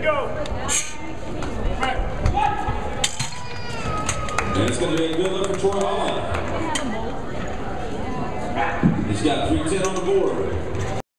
And it's going to be a good look for Troy Holland. He's got 310 on the board.